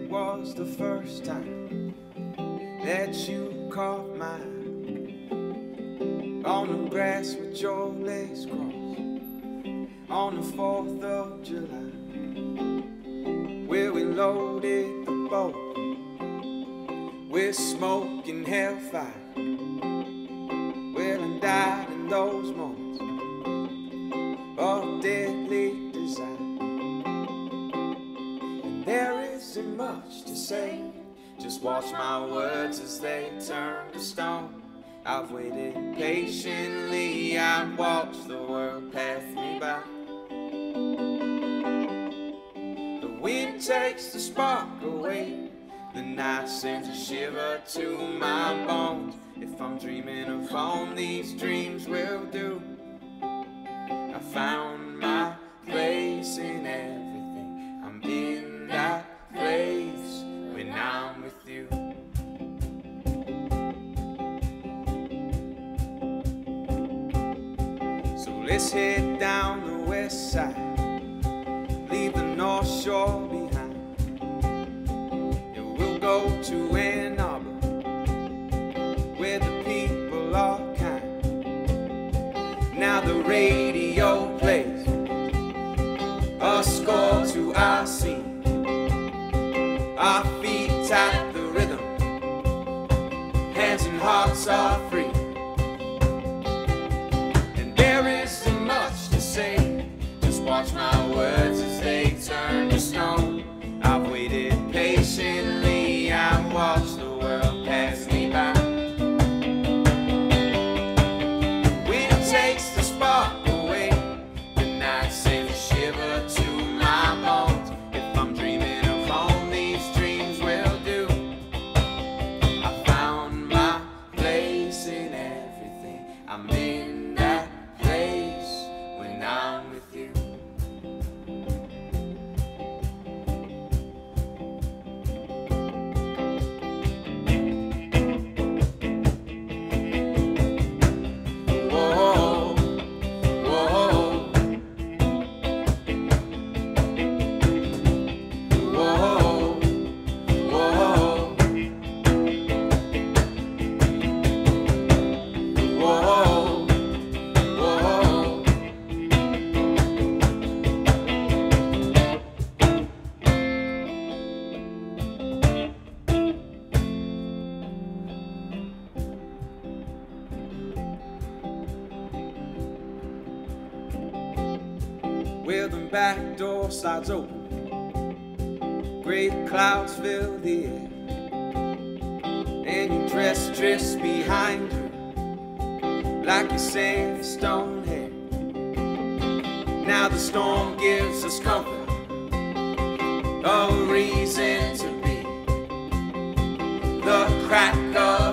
was the first time that you caught my eye? On the grass with your legs crossed, on the 4th of July, where we loaded the boat with smoke and hellfire. Well, and died in those moments of deadly desire. And there isn't much to say, just watch my words as they turn to stone. I've waited patiently, I've watched the world pass me by. The wind takes the spark away, the night sends a shiver to my bones. If I'm dreaming of home, these dreams will do. I found my place in everything, I'm in that place when I'm with you. Let's head down the west side, leave the north shore behind, and we'll go to Ann Arbor, where the people are kind. Now the radio plays a score to our scene, our feet tap the rhythm, hands and hearts are free. Just watch my words as they turn to stone. I've waited patiently, I've watched the world pass me by. The wind takes the spark away, the night sends a shiver to my bones. If I'm dreaming of home, these dreams will do. I found my place in everything, I'm in that place when I'm with you. Whoa, whoa, whoa, whoa, whoa. Well, the back door slides open, great clouds fill the air, and your dress drifts behind you like your sandstone hair. Now the storm gives us comfort, a reason to be, the crack of